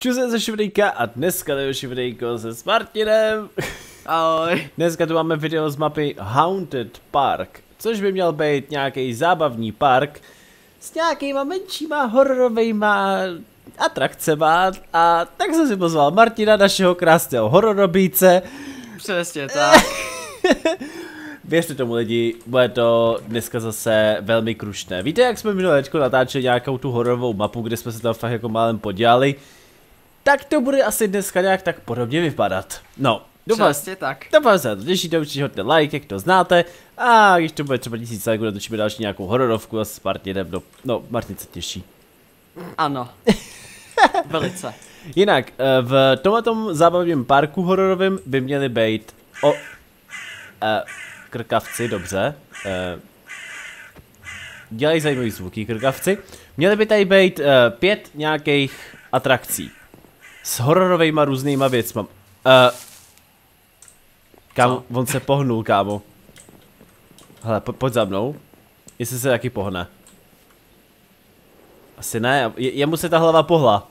Čus ze Šivdejka a dneska to je Šivdejko se s Martinem. Ahoj. Dneska tu máme video z mapy Haunted Park, což by měl být nějaký zábavní park s nějakýma menšíma hororovejma atrakcema, a tak jsem si pozval Martina, našeho krásného hororobíce. Přesně tak. Věřte tomu lidi, bude to dneska zase velmi krušné. Víte, jak jsme minulé natáčeli nějakou tu hororovou mapu, kde jsme se tam fakt jako málem podělali? Tak to bude asi dneska nějak tak podobně vypadat. No, přesně tak. Doufám se na to těšíte, určitě hodně like, jak to znáte. A když to bude třeba 1000 lajků, natočíme další nějakou hororovku a s Martinem, no Martin se těší. Ano. Velice. Jinak, v tomhletom zábavním parku hororovém by měly být krkavci, dobře. Dělají zajímavý zvuky krkavci. Měly by tady být 5 nějakých atrakcí. S hororovejma různýma věcma. Kámo, on se pohnul, kámo. Hele, pojď za mnou. Jestli se taky pohne. Asi ne, jemu se ta hlava pohla.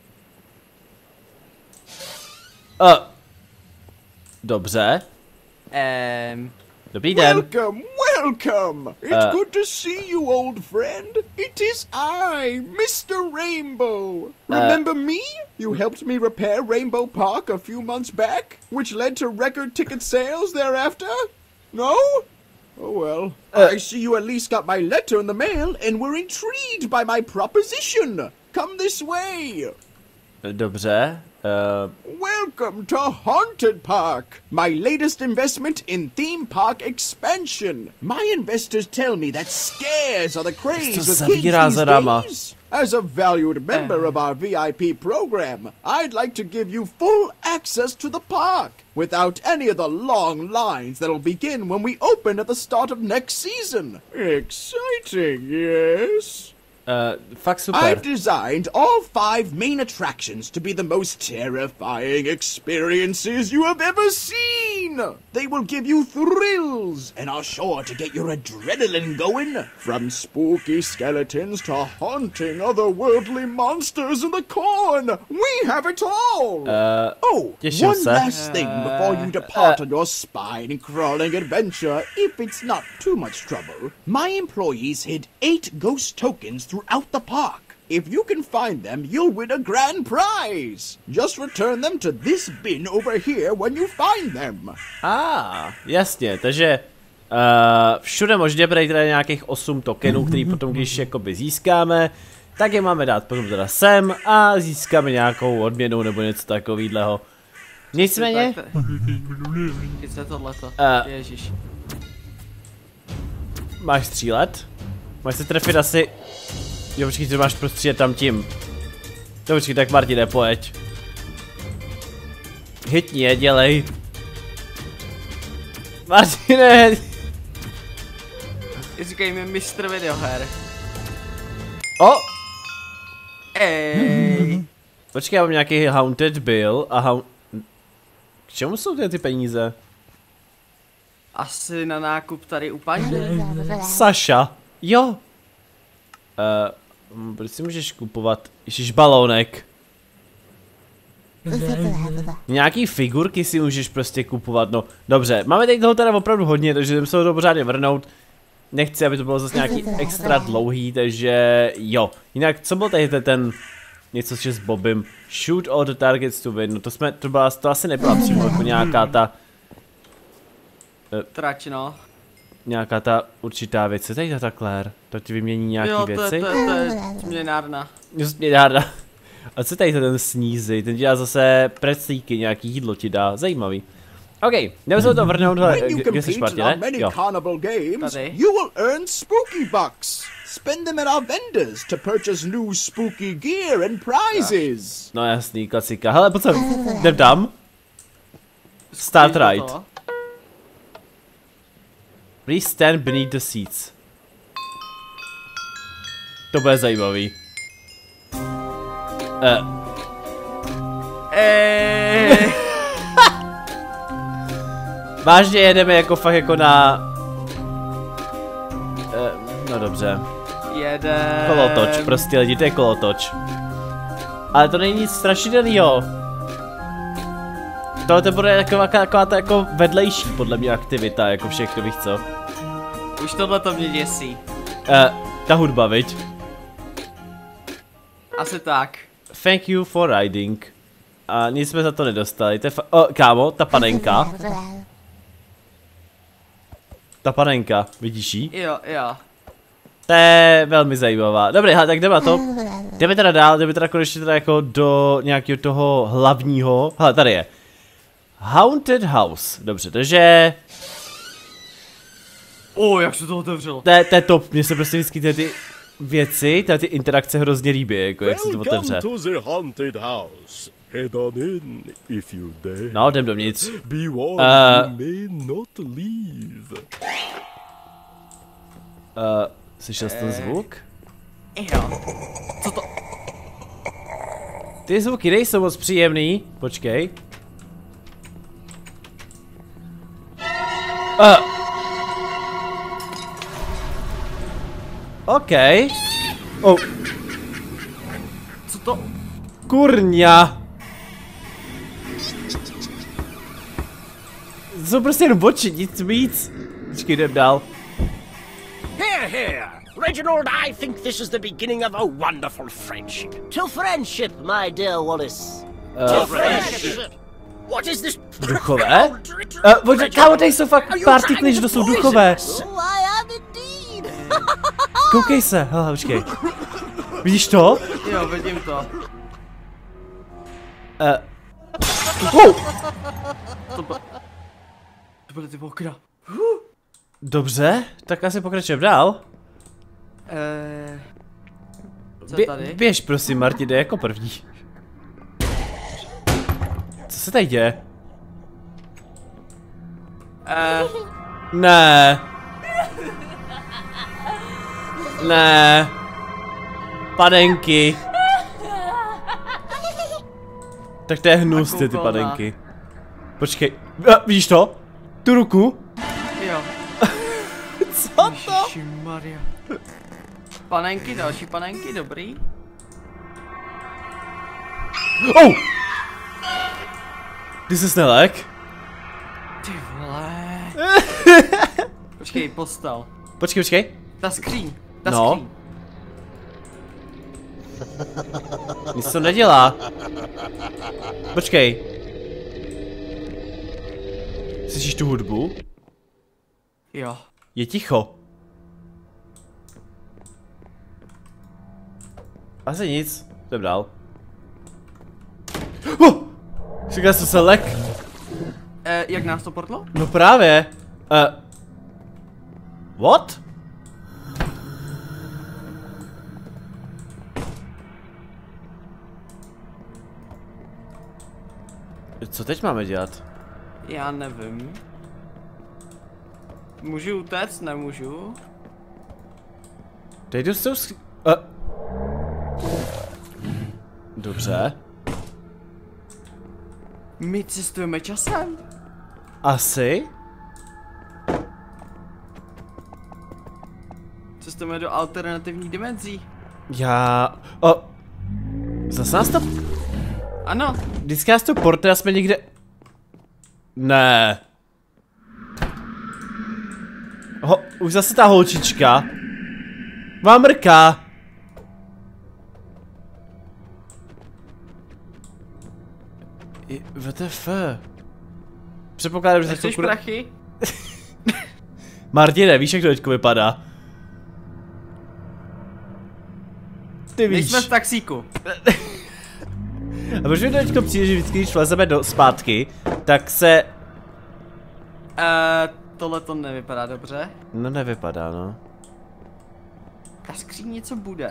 Dobře. Dobrý den. Welcome! It's good to see you, old friend. It is I, Mr. Rainbow. Remember me? You helped me repair Rainbow Park a few months back, which led to record ticket sales thereafter? No? Oh well. I see you at least got my letter in the mail and were intrigued by my proposition. Come this way. Dobře. Welcome to Haunted Park, my latest investment in theme park expansion. My investors tell me that scares are the craze with kids these days. As a valued member of our VIP program, I'd like to give you full access to the park without any of the long lines that'll begin when we open at the start of next season. Exciting, yes? Fakt super. I've designed all 5 main attractions to be the most terrifying experiences you have ever seen. They will give you thrills and are sure to get your adrenaline going. From spooky skeletons to haunting otherworldly monsters in the corn, we have it all. One last thing before you depart on your spine-crawling adventure, if it's not too much trouble. My employees hid 8 ghost tokens throughout the park. If you can find them, you'll win a grand prize. Just return them to this bin over here when you find them. Jasně, takže všude možně bude teda nějakých 8 tokenů, který potom, když jakoby získáme, tak je máme dát potom teda sem a získáme nějakou odměnu nebo něco takového. Nicméně. Chyť tohleto. Ježiš. Máš střílet? Máš se trefit asi. Jo, počkej, ty máš prostřílet tam tím. To počkej, tak Martine, pojď. Hitni je, dělej. Martine! Říkej mi mistr videoher. Počkej, já mám nějaký Haunted Bill a K čemu jsou ty peníze? Asi na nákup tady u paní. Saša. Jo. Proč si můžeš kupovat? Ježiš, balónek. Nějaký figurky si můžeš prostě kupovat, no. Dobře, máme tady toho teda opravdu hodně, takže jdeme se to pořádně vrhnout. Nechci, aby to bylo zase nějaký extra dlouhý, takže jo. Jinak, co byl tady ten něco s Bobem? Shoot all the targets to win, no to asi nebyla přímo jako nějaká ta trať, no. Nějaká ta určitá věc, co tady ta Claire? To ti vymění nějaký věci? Jo, to je směnárna. Směnárna. A co tady ten snízy? Ten dělá zase preclíky, nějaký jídlo ti dá, zajímavý. OK, jdeme se to vrhnout, kde jsi špatně, ne? Jo. Tady. You will earn spooky bucks. Spend them at our vendors to purchase new spooky gear and prizes. No jasný, klasika. Hele, pojď sem, jdem tam. Start right. Please stand beneath the seats. To bude zajímavý. Vážně jedeme jako fakt jako na... no dobře. Jedem. Kolotoč, prostě lidi, to je kolotoč. Ale to není nic strašidelného. Tohle to bude taková ta jako vedlejší podle mě aktivita, jako všechno, víš co? Už tohle to mě děsí. Ta hudba, viď? Asi tak. Thank you for riding. A nic jsme za to nedostali, to je kámo, ta panenka. Ta panenka, vidíš jí? Jo. To je velmi zajímavá. Dobrý, tak jdeme na to. Jdeme teda dál, jdeme teda konečně teda jako do nějakého toho hlavního. Hele, tady je. Haunted House. Dobře, takže... Jak se to otevřelo. To je top, mně se prostě vždycky ty věci, ty interakce hrozně líbí, jako jak se to otevře. Head on in, if you dare. No, jdem dovnitř. Be warned, you may not leave. Slyšel jsi ten zvuk? Jo. Co to? Ty zvuky nejsou moc příjemný. Počkej. OK. Oh. Co to? Kurňa. To jsou prostě jen oči, nic víc. Počkej, jdem dál. Here, here! Reginald, I think this is the beginning of a wonderful friendship. To friendship, my dear Wallace. To friendship! What is this? Duchové? Kámo, tady jsou fakt partikly, že to jsou duchové. Oh, I am indeed! Koukej se, hele, počkej. Vidíš to? Jo, vidím to. To byly ty okna. Dobře, tak asi pokračujeme dál. Co tady? Běž prosím, Marti, jde jako první. Co se tady děje? Ne. Ne. Panenky. Tak to je hnus, ty panenky. Počkej, vidíš to? Tu ruku? Jo. Co to? Ježišimaria. Panenky, další panenky, dobrý. Oh! Ty jsi snelek? Ty vole. Počkej, postel. Počkej. Ta skříň. No. Nic to nedělá. Počkej. Slyšíš tu hudbu? Jo. Je ticho. Asi nic. Jdem dál. Říkal jsem se lek. Jak nás to portlo? No právě. What? Co teď máme dělat? Já nevím. Můžu utéct? Nemůžu. Teď jdu s tou Dobře. My cestujeme časem? Asi? Cestujeme do alternativních dimenzí. Zase nás to... Ano. Vždycky nás to porty a jsme někde... Ne. Už zase ta holčička. Má mrka. WTF. Předpokládám, že se Chceš prachy? Martine, víš, jak to teďko vypadá? Ty víš. Jsme v taxíku. A proč mi to teďko přijde, že vždycky, když vlezeme zpátky, tak se... Tohle to nevypadá dobře. No nevypadá, no. Ta skříň něco bude.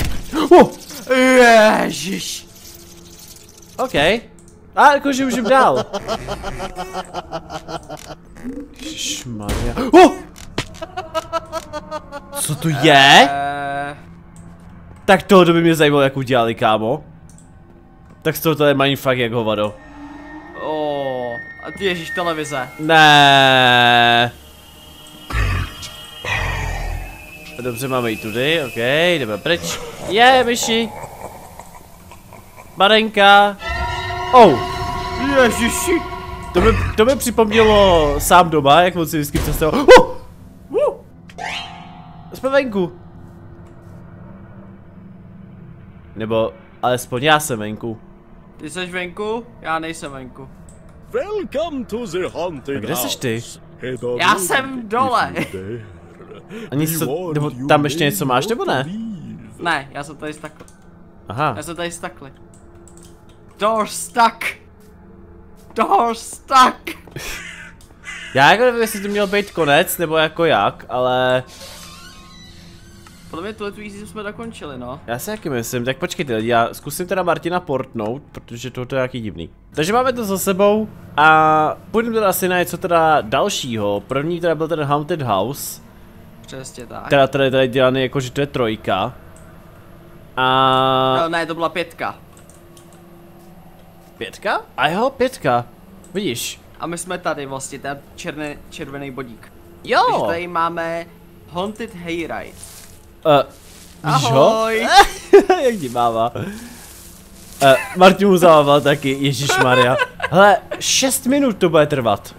Ježiš. OK. A jakože můžeme dál. Ježišmarja. Co to je? Tak tohle by mě zajímalo, jak udělali, kámo. Tak z toho to je mindfuck jak hovado. A ty ježíš televize. Ne. Dobře, máme jít tudy, OK, jdeme pryč. Myši. Barenka. Oh. Ježiši. To mi připomnělo sám doma, jak moc si vždycky představoval. Jsme venku. Nebo alespoň já jsem venku. Ty jsi venku? Já nejsem venku. Welcome to the haunted A kde seš ty? house. Head on Já in jsem dole. if you dare. A nic, nebo tam ještě něco máš, nebo ne? Ne, já jsem tady stakl. Aha. Já jsem tady stakli. Door stuck. Door stuck. Já jako nevím, jestli to měl být konec, nebo jako jak, ale... Podle mě tuhle easy jsme dokončili, no. Já si taky myslím, tak počkejte, já zkusím teda Martina portnout, protože tohle je nějaký divný. Takže máme to za sebou a půjdeme teda asi na něco teda dalšího. První teda byl ten Haunted House. Přesně tak. Teda tady dělaný jako, že to je 3. A... No, ne, to byla 5. 5? A jo, 5. Vidíš. A my jsme tady vlastně, ten červený bodík. Jo. Takže tady máme Haunted Hayride. Víš ho? Ahoj. Jak ti máva. Martin mu zavával taky, ježišmarja. Hele, 6 minut to bude trvat.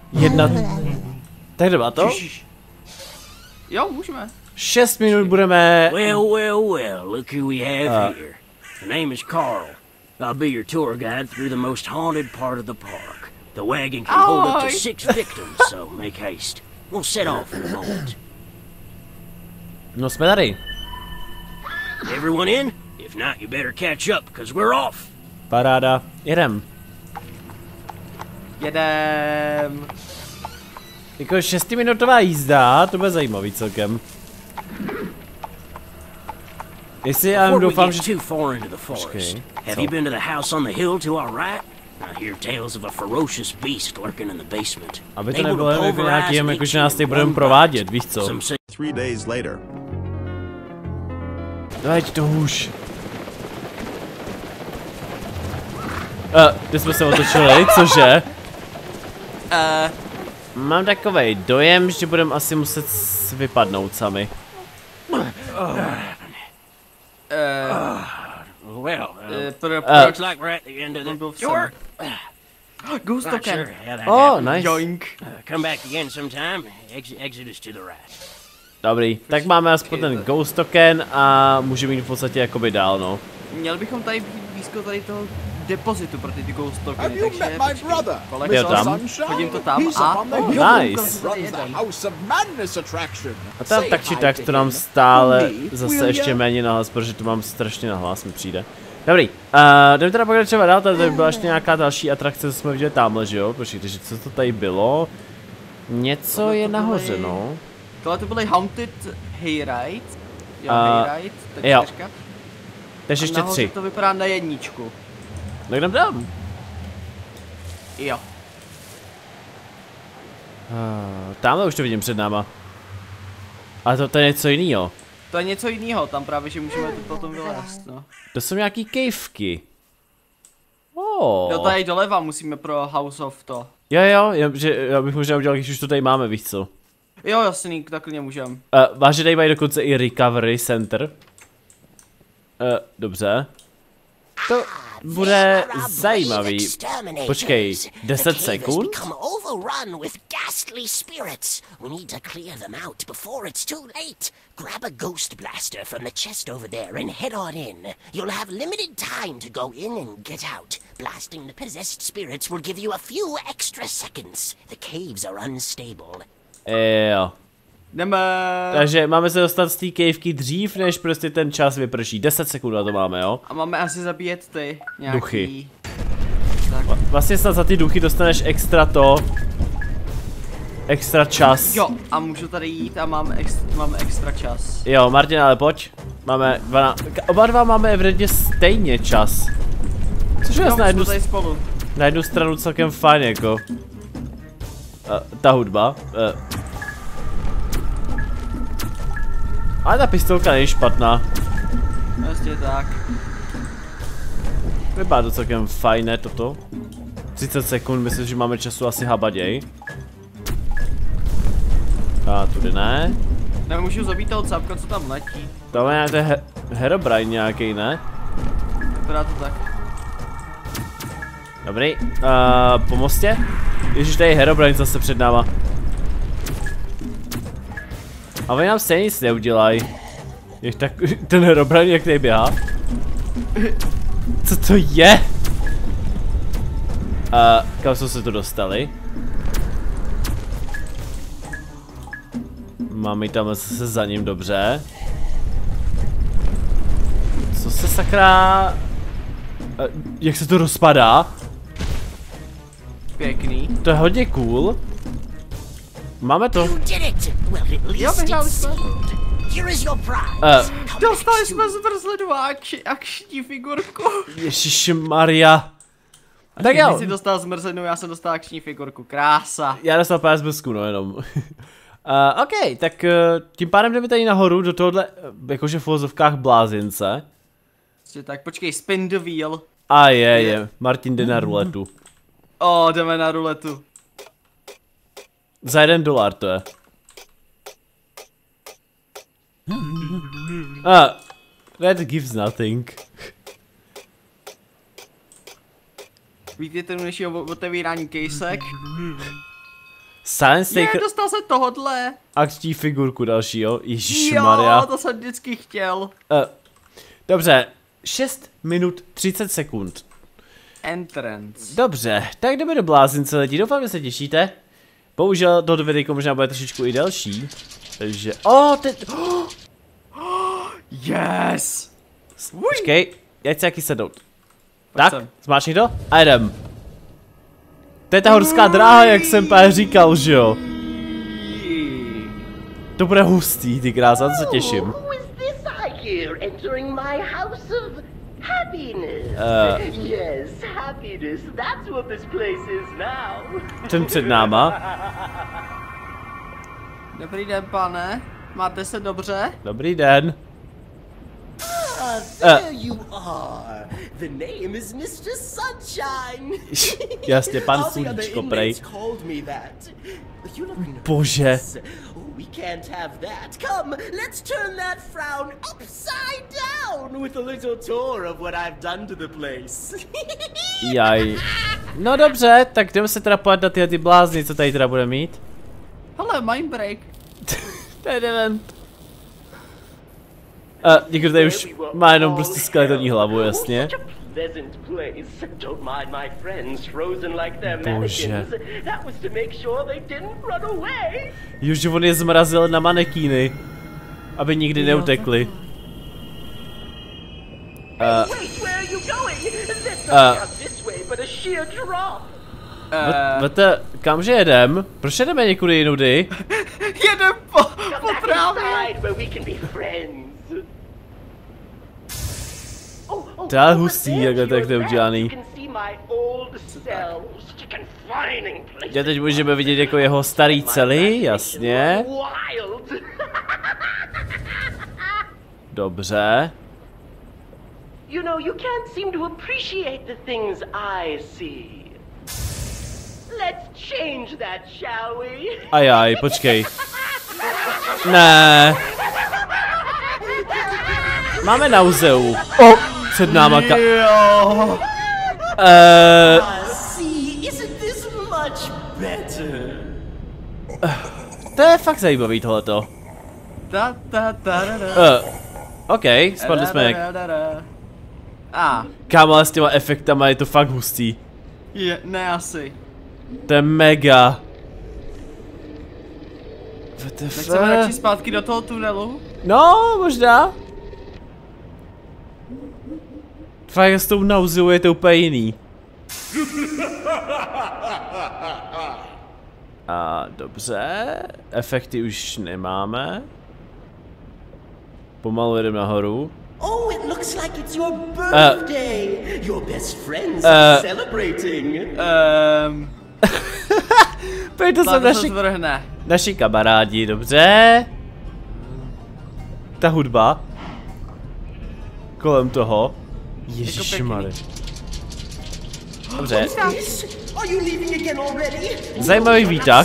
Tak jdeme to? Ježiš. Jo, můžeme. 6 minut budeme... Well, look who we have here. The name is Carl. I'll be your tour guide through the most haunted part of the park. The wagon can hold up to Ahoy. 6 victims, so make haste. We'll set off in a moment. No jsme tady. Everyone in? If not, you better catch up, because we're off. Paráda. Jedem. Jedem. Jako 6minutová jízda, to bude zajímavý celkem. Jestli já Before we doufám, get že... too far into the forest, Okay. have So- you been to the house on the hill to our right? I hear tales of a ferocious beast lurking in the basement. Aby to Able to nebylo jako pulverize nějaký, an jako že itch nás in teď budeme one provádět, víš co? Some say 3 days later. Dajď to už. Kde jsme se otočili, cože? Mám takovej dojem, že budeme asi muset vypadnout sami. well, Proč? looks like we're at the end of On the byl v tour. Ghost Right, token. sure, how'd that Oh, happen? nice. Joink. Come back again sometime. Exit is to the right. Dobrý, tak máme aspoň ten ghost token a můžeme jít v podstatě jakoby dál, no. Měli bychom tady být blízko tady toho depozitu pro ty ghost tokeny, Have you takže met my počkej. brother, Kolik Jo, Mr. tam. Sunshine? Chodím to tam He's a- up on the Oh, hill. nice. Runs the House of Madness attraction. A tam Say tak či hi tak to to nám him. stále For me, zase will ještě ya? méně nahlas, protože to mám strašně nahlas, mi přijde. Dobrý, jdeme teda pokračovat dál, tady byla ještě nějaká další atrakce, co jsme viděli tamhle, že jo? Počkejte, že co to tady bylo? Něco Tohle je to nahoře, byly- no. Tohle to byly Haunted Hayride. Jo, Hayride, tak jo. 4. Takže ještě Nahoře 3. to vypadá na 1. No jdem dám. Jo. Tamhle už to vidím před náma. Ale to je něco jiného. To je něco jiného, tam právě, že můžeme to potom vylézt, no. To jsou nějaký kejvky. Oh. Jo, tady doleva musíme pro House of to. Jo, že já bych možná udělal, když už to tady máme, víš co. Jo, jasný, tak klidně můžem. Váže tady mají dokonce i recovery center. Dobře. To bude zajímavý. Počkej, 10 sekund? Become overrun with ghastly spirits. We need to clear them out before it's too late. Grab a ghost blaster from the chest over there and head on in. You'll have limited time to go in and get out. Blasting the possessed spirits will give you a few extra seconds. The caves are unstable. Jo. Jdeme. Takže máme se dostat z té kejvky dřív, než prostě ten čas vyprší. 10 sekund na to máme, jo? A máme asi zabíjet ty nějaký... Duchy. Tak. Vlastně snad za ty duchy dostaneš extra čas. Jo, a můžu tady jít a máme extra čas. Jo, Martin, ale pojď. Máme 12. Oba dva máme evidentně stejně čas. Což je Jo, na jednu, jsme tady spolu. na jednu stranu celkem fajn, jako. Ta hudba. Ale ta pistolka není špatná. Vlastně tak. Vypadá to celkem fajné toto. 30 sekund, myslím, že máme času asi habaděj. A tudy ne. Nemůžu zabít toho cápka, co tam letí. To je Herobrine nějaký, ne? Vypadá to tak. Dobrý, pomozte. Ježiš, tady je Herobrine zase před náma. A oni nám stejně nic neudělají. Jak tak, ten Herobrine jak tady běhá. Co to je? Kam jsme se tu dostali? Máme tam zase za ním, dobře. Co se sakra... jak se to rozpadá? Pěkný. To je hodně cool. Máme to. Jo, vyhráli jsme. Dostali jsme zmrzlinu a akční figurku. Ježišmarja. Tak jo. Ty jsi dostal zmrzlinu, já jsem dostal akční figurku. Krása. Já dostal PSBSku, no jenom. OK, tak tím pádem jdeme tady nahoru do tohohle, jakože v uvozovkách blázince. Tak počkej, spin the wheel. A je. Martin jde na ruletu. Jdeme na ruletu. Za $1 to je. That gives nothing. Víte ten dnešního otevírání kejsek? Science Taker... dostal se tohodle. Akční figurku dalšího, ježišmarja. Jo, to jsem vždycky chtěl. Dobře, 6 minut 30 sekund. Entrance. Dobře, tak jdeme do blázince lidi, doufám, že se těšíte. Bohužel toto videjko možná bude trošičku i delší. Takže, ten... Yes! Počkej, já chci jaký sednout. Tak, zmáčkni to a jdem. To je ta horská dráha, jak jsem právě říkal, že jo? To bude hustý, ty krása, na to se těším. Yes, happiness. That's what this place is now. Ten před náma. Dobrý den, pane. Máte se dobře? Dobrý den. There you are. The name is Mr. Sunshine. Jasně, pan Sluníčko, prej. Bože. We can't have that. Come, let's turn that frown upside down with a little tour of what I've done to the place. Jaj. No dobře, tak jdeme se teda pojít na ty blázny, co tady teda bude mít. Hele, mind break. To je event. Někdo tady už má jenom prostě skeletonní hlavu, jasně. Bože. Už že on je zmrazil na manekíny, aby nikdy neutekli. Kamže jedem? Proč jedeme někudy jinudy? Jedem po trávě. To je hustý, jak to je udělaný. Já teď můžeme vidět jako jeho starý celý, jasně. Dobře. You know, you can't seem to appreciate the things I see. Let's change that, shall we? Ajaj, počkej. Ne. Máme nauzeu. Před náma See, isn't this much better? To je fakt zajímavý tohleto. OK, spadli jsme. Kámo, ale s těma efektama je to fakt hustý. Ne asi. To je mega. Tak chceme radši zpátky do toho tunelu? No, možná. Fakt s tou nauzou je to úplně jiný. Dobře. Efekty už nemáme. Pomalu jdem nahoru. Oh, it looks like it's your birthday. Your best friends are celebrating. Pojď, to jsou naši kamarádi, dobře. Ta hudba. Kolem toho. Ježišmarja. Dobře. Zajímavý výtah.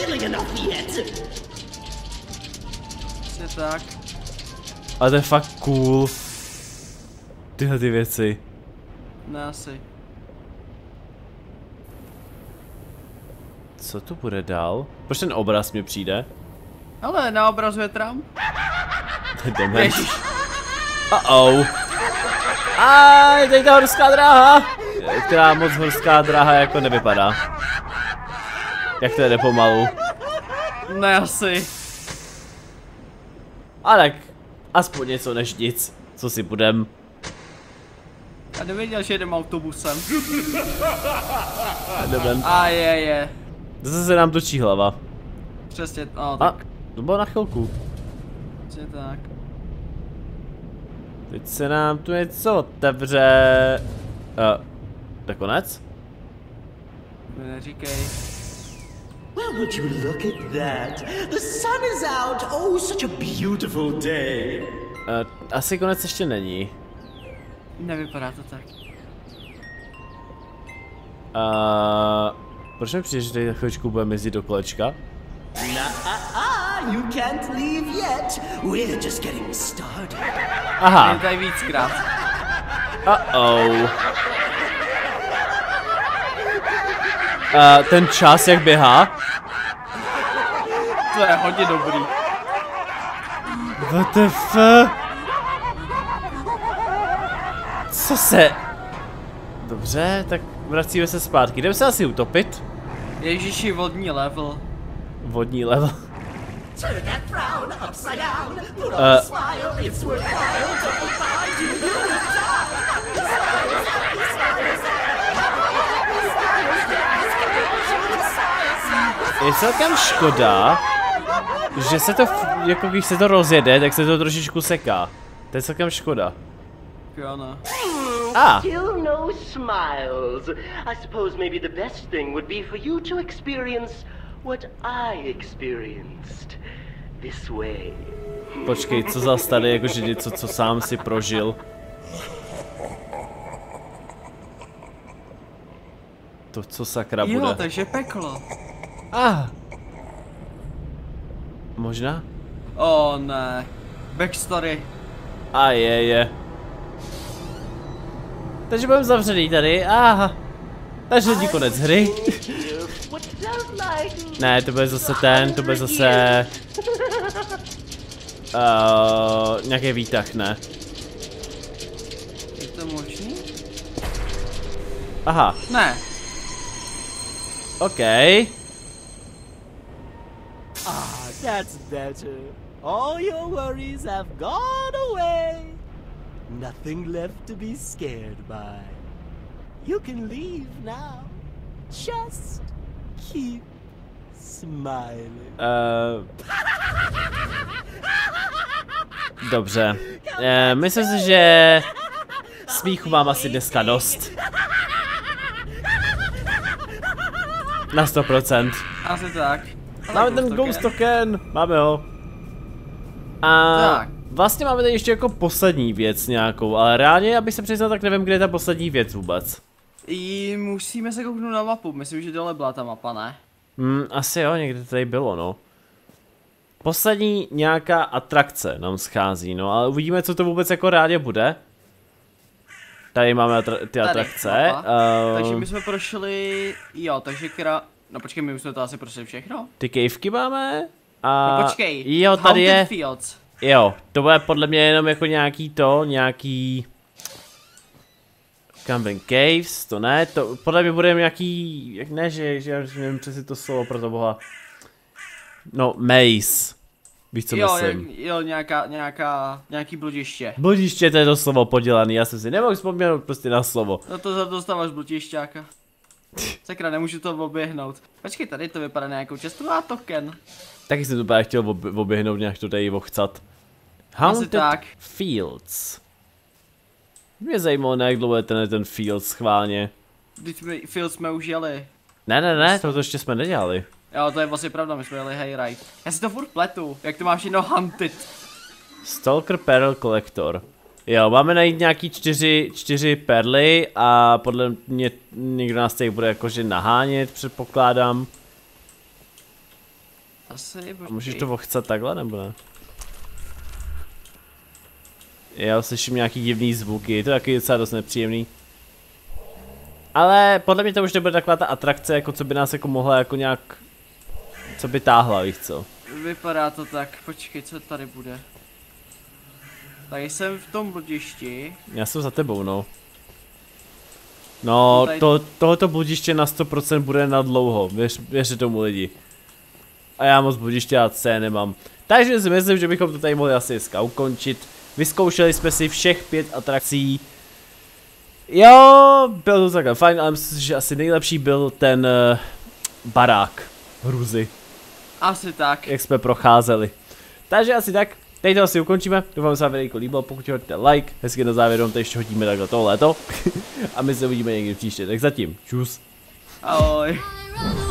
Tak. Ale to je fakt cool. Tyhle ty věci. Ne asi. Co tu bude dál? Proč ten obraz mi přijde? Ale na obrazu je Trump. Jdeme. Ježiš. A je tady ta horská dráha, která moc horská dráha jako nevypadá. Jak to jde pomalu. Ne asi. A tak, aspoň něco než nic, co si budem. Já nevěděl, že jedem autobusem. Jdem. A je. Zase se nám točí hlava. Přesně, no A, tak. to bylo na chvilku. Přesně tak. Teď se nám tu něco otevře. To je konec? Neříkej. Well, would you look at that? The sun is out. Oh, such a beautiful day. Asi konec ještě není. Nevypadá to tak. Proč mi přijde, že tady za chvíličku budeme jezdit do kolečka? You can't leave yet. We're just getting started. Aha. Je tady víckrát. Ten čas jak běhá? To je hodně dobrý. WTF? Co se... Dobře, tak vracíme se zpátky. Jdeme se asi utopit. Ježiši, vodní level. Vodní level. Turn that frown upside down. Put on a smile. It's worthwhile to find you. Je celkem škoda, že se to, jako když se to rozjede, tak se to trošičku seká. To je celkem škoda. Jo, no. Still no smiles. I suppose maybe the best thing would be for you to experience what I experienced. This way. Počkej, co zas tady, jakože něco, co sám si prožil. To, co sakra bude. Jo, takže peklo. Možná? Oh ne. Backstory. A je. Takže budeme zavřený tady. Takže není konec hry. Ne, to bude zase to bude zase... nějaký výtah, ne? Je to možný? Aha. Ne. OK. That's better. All your worries have gone away. Nothing left to be scared by. You can leave now. Just keep smiling. Dobře. Myslím si, že smíchu mám asi dneska dost. Na 100%. Asi tak. Máme ten Ghost Token, máme ho. A Tak. vlastně máme tady ještě jako poslední věc nějakou, ale reálně, abych se přiznal, tak nevím, kde je ta poslední věc vůbec. Musíme se kouknout na mapu, myslím, že dole byla ta mapa, ne? Asi jo, někde tady bylo, no. Poslední nějaká atrakce nám schází, no, ale uvidíme, co to vůbec jako reálně bude. Tady máme ty atrakce. Takže my jsme prošli, jo, takže no počkej, my už jsme to asi prošli všechno. Ty cavky máme. A No počkej, jo, tady je. Haunted Fields. Jo, to bude podle mě jenom jako nějaký Camping Caves, to ne, to podle mě bude nějaký, jak ne, že já nevím přesně to slovo pro to boha. No, maze. Víš, co myslím? Jo, nějaký bludiště. Bludiště, to je to slovo podělaný, já jsem si nemohl vzpomenout prostě na slovo. No to dostáváš bludišťáka. Sakra, nemůžu to oběhnout. Počkej, tady to vypadá nějakou čestu a token. Taky jsem to právě chtěl oběhnout, nějak to tady ochcat. Haunted tak. Fields. Mě zajímalo, jak dlouho je ten Fields schválně. Fields jsme už jeli. Ne, to ještě jsme nedělali. Jo, to je vlastně pravda, my jsme jeli Hayride. Já si to furt pletu, jak to máš jedno Hunted. Stalker Pearl Collector. Jo, máme najít nějaký 4 perly a podle mě někdo nás tady bude jakože nahánět, předpokládám. Asi, A můžeš to ochcat takhle, nebo ne? Já slyším nějaký divný zvuky, to je taky docela dost nepříjemný. Ale podle mě to už nebude taková ta atrakce, jako co by nás jako mohla jako nějak, co by táhla, víš co? Vypadá to tak, počkej, co tady bude. Tady jsem v tom bludišti. Já jsem za tebou, no. No, tohoto bludiště na 100% bude na dlouho, věřte tomu lidi. A já moc bludiště a C nemám. Takže si myslím, že bychom to tady mohli asi dneska ukončit. Vyzkoušeli jsme si všech 5 atrakcí. Jo, byl to takhle fajn, ale myslím, že asi nejlepší byl ten barák hruzy. Asi tak. Jak jsme procházeli. Takže asi tak, teď to asi ukončíme. Doufám, že se vám videjko líbilo, pokud hodíte like, hezky na závěr, tady ještě hodíme takhle tohleto. A my se uvidíme někdy příště, tak zatím, čus. Ahoj.